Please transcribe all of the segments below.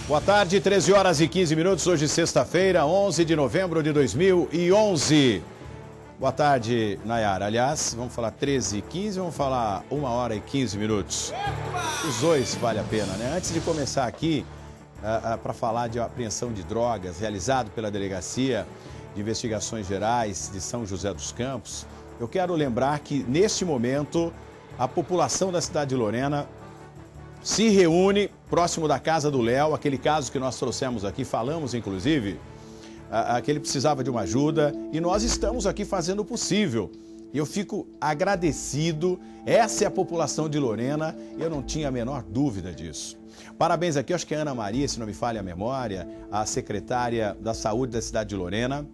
Boa tarde, 13 horas e 15 minutos, hoje sexta-feira, 11 de novembro de 2011. Boa tarde, Nayara. Aliás, vamos falar 13 e 15, vamos falar 1 hora e 15 minutos. Os dois vale a pena, né? Antes de começar aqui, para falar de apreensão de drogas realizado pela Delegacia de Investigações Gerais de São José dos Campos, eu quero lembrar que, neste momento, a população da cidade de Lorena se reúne próximo da casa do Léo, aquele caso que nós trouxemos aqui, falamos inclusive, que ele precisava de uma ajuda e nós estamos aqui fazendo o possível. E eu fico agradecido, essa é a população de Lorena, eu não tinha a menor dúvida disso. Parabéns aqui, acho que é a Ana Maria, se não me falha a memória, a secretária da Saúde da cidade de Lorena.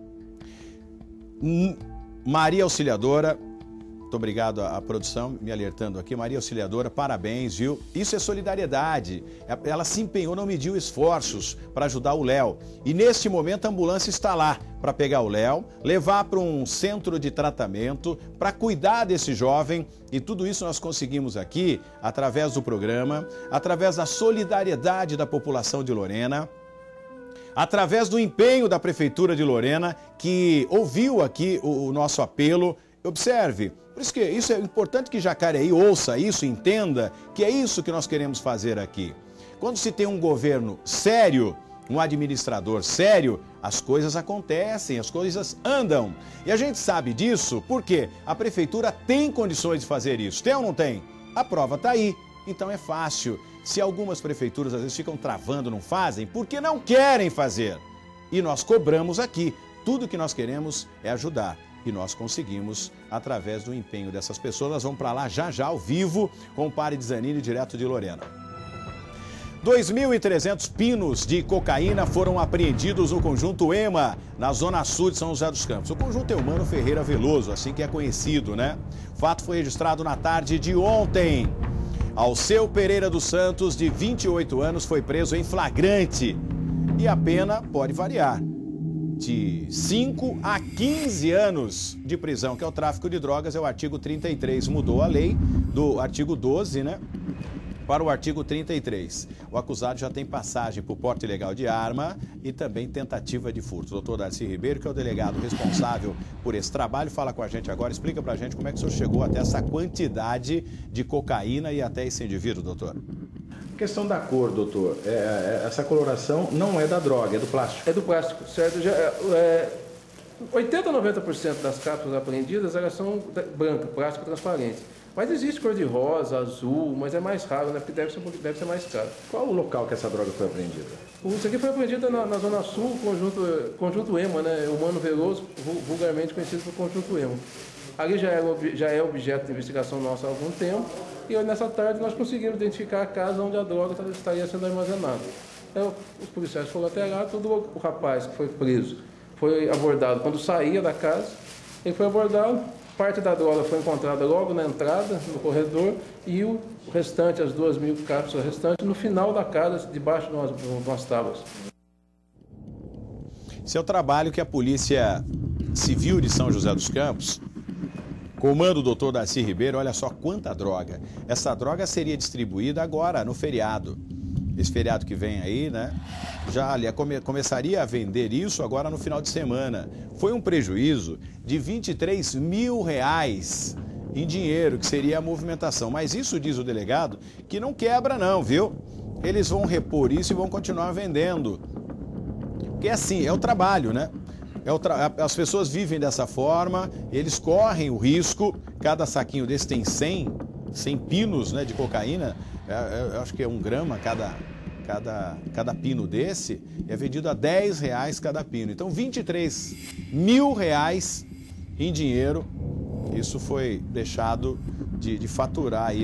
Maria Auxiliadora, muito obrigado à produção me alertando aqui. Maria Auxiliadora, parabéns, viu? Isso é solidariedade. Ela se empenhou, não mediu esforços para ajudar o Léo. E neste momento a ambulância está lá para pegar o Léo, levar para um centro de tratamento, para cuidar desse jovem. E tudo isso nós conseguimos aqui através do programa, através da solidariedade da população de Lorena, através do empenho da Prefeitura de Lorena, que ouviu aqui o nosso apelo. Observe, por isso que isso é importante que Jacareí ouça isso, entenda que é isso que nós queremos fazer aqui. Quando se tem um governo sério, um administrador sério, as coisas acontecem, as coisas andam. E a gente sabe disso porque a Prefeitura tem condições de fazer isso. Tem ou não tem? A prova está aí. Então é fácil. Se algumas prefeituras às vezes ficam travando, não fazem, porque não querem fazer. E nós cobramos aqui. Tudo que nós queremos é ajudar. E nós conseguimos através do empenho dessas pessoas. Nós vamos para lá já ao vivo com o Padre Zanini, direto de Lorena. 2.300 pinos de cocaína foram apreendidos no Conjunto EMA, na zona sul de São José dos Campos. O Conjunto Eumano Ferreira Veloso, assim que é conhecido, né? O fato foi registrado na tarde de ontem. Alceu Pereira dos Santos, de 28 anos, foi preso em flagrante. E a pena pode variar de 5 a 15 anos de prisão, que é o tráfico de drogas, é o artigo 33. Mudou a lei do artigo 12, né, para o artigo 33. O acusado já tem passagem por porte ilegal de arma e também tentativa de furto. Doutor Darcy Ribeiro, que é o delegado responsável por esse trabalho, fala com a gente agora, explica pra gente como é que o senhor chegou até essa quantidade de cocaína e até esse indivíduo, doutor. Questão da cor, doutor, essa coloração não é da droga, é do plástico. É do plástico, certo? 80 a 90% das cápsulas apreendidas, elas são branca, plástico transparente. Mas existe cor de rosa, azul, mas é mais raro, né? Porque deve ser mais caro. Qual o local que essa droga foi apreendida? Isso aqui foi apreendida na Zona Sul, Conjunto EMA, né? Humano Veloso, vulgarmente conhecido por Conjunto EMA. Ali já é objeto de investigação nossa há algum tempo. E nessa tarde nós conseguimos identificar a casa onde a droga estaria sendo armazenada. Então, os policiais foram até lá, o rapaz que foi preso foi abordado quando saía da casa. Ele foi abordado, parte da droga foi encontrada logo na entrada, no corredor, e o restante, as 2.000 cápsulas restantes, no final da casa, debaixo de umas tábuas. Esse é o trabalho que a Polícia Civil de São José dos Campos, comando o doutor Darcy Ribeiro, olha só quanta droga. Essa droga seria distribuída agora, no feriado. Esse feriado que vem aí, né? Já começaria a vender isso agora no final de semana. Foi um prejuízo de R$23 mil em dinheiro, que seria a movimentação. Mas isso, diz o delegado, que não quebra não, viu? Eles vão repor isso e vão continuar vendendo. Porque assim, é o trabalho, né? As pessoas vivem dessa forma, eles correm o risco, cada saquinho desse tem 100 pinos, né, de cocaína, eu acho que é 1 grama cada pino desse, é vendido a R$10 cada pino. Então, R$23 mil em dinheiro, isso foi deixado de faturar aí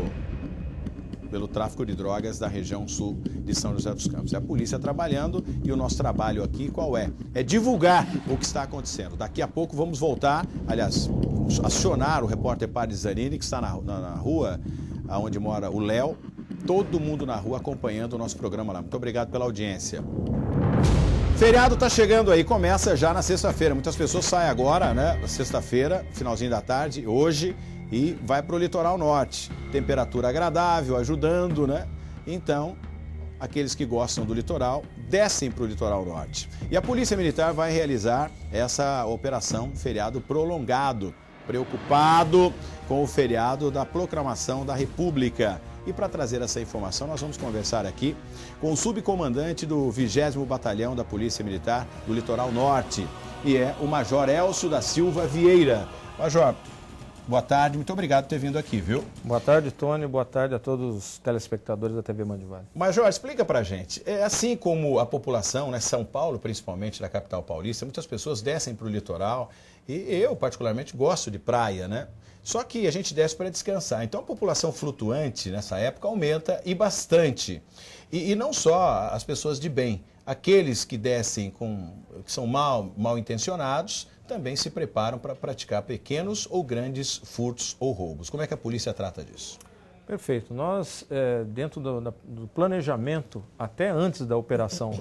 pelo tráfico de drogas da região sul de São José dos Campos. É a polícia trabalhando e o nosso trabalho aqui qual é? É divulgar o que está acontecendo. Daqui a pouco vamos voltar, aliás, acionar o repórter Padre Zanini, que está na rua onde mora o Léo. Todo mundo na rua acompanhando o nosso programa lá. Muito obrigado pela audiência. Feriado está chegando aí, começa já na sexta-feira. Muitas pessoas saem agora, né, na sexta-feira, finalzinho da tarde, hoje, e vai para o litoral norte. Temperatura agradável, ajudando, né? Então, aqueles que gostam do litoral descem para o litoral norte. E a Polícia Militar vai realizar essa operação feriado prolongado, preocupado com o feriado da proclamação da República. E para trazer essa informação, nós vamos conversar aqui com o subcomandante do 20º Batalhão da Polícia Militar do Litoral Norte, e é o Major Elcio da Silva Vieira. Major, boa tarde, muito obrigado por ter vindo aqui, viu? Boa tarde, Tony, boa tarde a todos os telespectadores da TV Mandivale. Major, explica pra gente, assim como a população, né, São Paulo, principalmente da capital paulista, muitas pessoas descem para o litoral, e eu particularmente gosto de praia, né? Só que a gente desce para descansar, então a população flutuante nessa época aumenta e bastante. E não só as pessoas de bem, aqueles que descem que são mal intencionados, também se preparam para praticar pequenos ou grandes furtos ou roubos. Como é que a polícia trata disso? Perfeito. Nós, dentro do planejamento, até antes da operação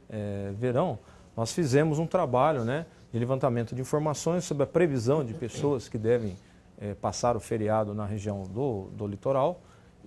verão, nós fizemos um trabalho, né, de levantamento de informações sobre a previsão de pessoas que devem passar o feriado na região do litoral,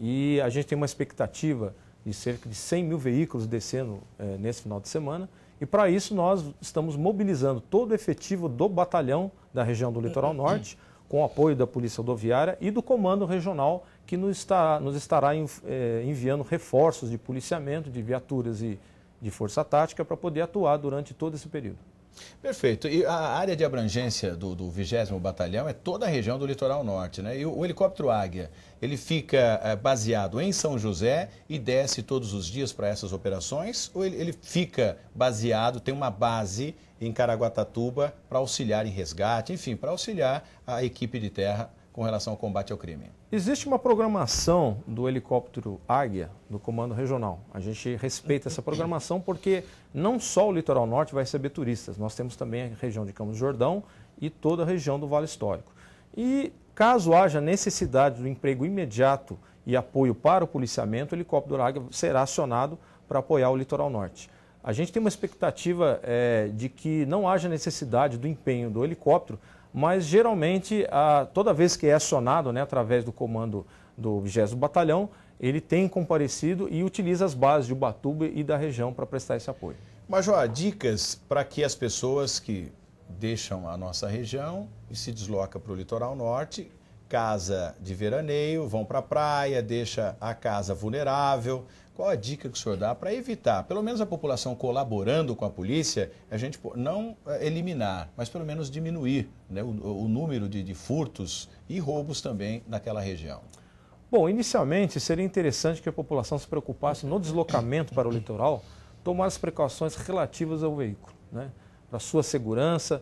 e a gente tem uma expectativa de cerca de 100 mil veículos descendo nesse final de semana. E para isso nós estamos mobilizando todo o efetivo do batalhão da região do Litoral Norte, com o apoio da Polícia Rodoviária e do Comando Regional, que nos estará enviando reforços de policiamento, de viaturas e de força tática para poder atuar durante todo esse período. Perfeito. E a área de abrangência do 20º Batalhão é toda a região do Litoral Norte, né? E o helicóptero Águia, ele fica baseado em São José e desce todos os dias para essas operações? Ou ele fica baseado, tem uma base em Caraguatatuba para auxiliar em resgate, enfim, para auxiliar a equipe de terra com relação ao combate ao crime? Existe uma programação do helicóptero Águia, do Comando Regional. A gente respeita essa programação porque não só o Litoral Norte vai receber turistas, nós temos também a região de Campos do Jordão e toda a região do Vale Histórico. E caso haja necessidade do emprego imediato e apoio para o policiamento, o helicóptero Águia será acionado para apoiar o Litoral Norte. A gente tem uma expectativa de que não haja necessidade do empenho do helicóptero, mas geralmente, toda vez que é acionado, né, através do comando do 20º Batalhão, ele tem comparecido e utiliza as bases de Ubatuba e da região para prestar esse apoio. Major, dicas para que as pessoas que deixam a nossa região e se deslocam para o Litoral Norte, casa de veraneio, vão para a praia, deixa a casa vulnerável. Qual a dica que o senhor dá para evitar, pelo menos a população colaborando com a polícia, a gente não eliminar, mas pelo menos diminuir, né, o número de furtos e roubos também naquela região? Bom, inicialmente seria interessante que a população se preocupasse no deslocamento para o litoral, tomar as precauções relativas ao veículo, né, para sua segurança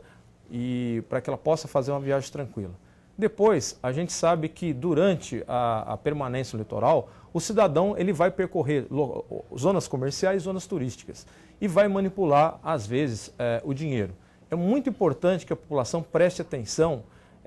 e para que ela possa fazer uma viagem tranquila. Depois, a gente sabe que durante a permanência no litoral, o cidadão ele vai percorrer zonas comerciais e zonas turísticas e vai manipular, às vezes, o dinheiro. É muito importante que a população preste atenção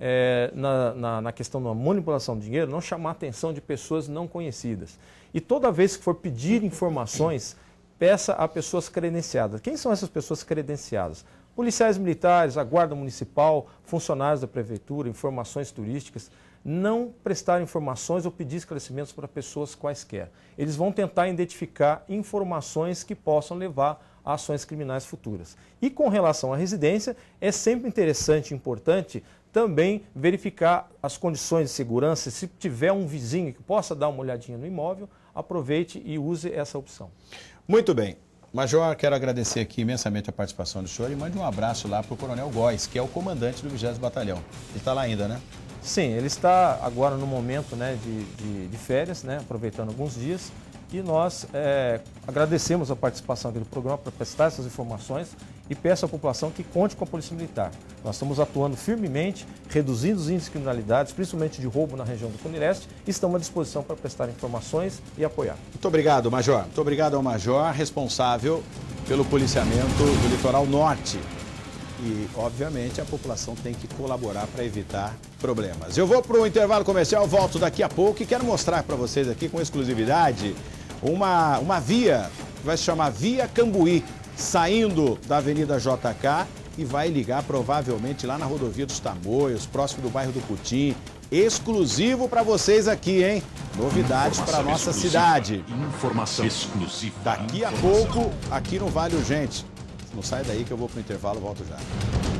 na questão da manipulação de dinheiro, não chamar a atenção de pessoas não conhecidas. E toda vez que for pedir informações, peça a pessoas credenciadas. Quem são essas pessoas credenciadas? Policiais militares, a Guarda Municipal, funcionários da Prefeitura, informações turísticas. Não prestar informações ou pedir esclarecimentos para pessoas quaisquer. Eles vão tentar identificar informações que possam levar a ações criminais futuras. E com relação à residência, é sempre interessante e importante também verificar as condições de segurança. Se tiver um vizinho que possa dar uma olhadinha no imóvel, aproveite e use essa opção. Muito bem. Major, quero agradecer aqui imensamente a participação do senhor e mande um abraço lá para o Coronel Góes, que é o comandante do 20º Batalhão. Ele está lá ainda, né? Sim, ele está agora no momento, né, de férias, né, aproveitando alguns dias. E nós agradecemos a participação aqui do programa para prestar essas informações e peço à população que conte com a Polícia Militar. Nós estamos atuando firmemente, reduzindo os índices de criminalidade, principalmente de roubo na região do Cone Leste, e estamos à disposição para prestar informações e apoiar. Muito obrigado, Major. Muito obrigado ao Major, responsável pelo policiamento do Litoral Norte. E, obviamente, a população tem que colaborar para evitar problemas. Eu vou para o intervalo comercial, volto daqui a pouco e quero mostrar para vocês aqui com exclusividade uma via, que vai se chamar Via Cambuí, saindo da Avenida JK e vai ligar provavelmente lá na Rodovia dos Tamoios, próximo do bairro do Putim. Exclusivo para vocês aqui, hein? Novidades para nossa cidade. Informação exclusiva. Daqui a pouco, aqui no Vale Urgente. Não sai daí que eu vou para o intervalo, volto já.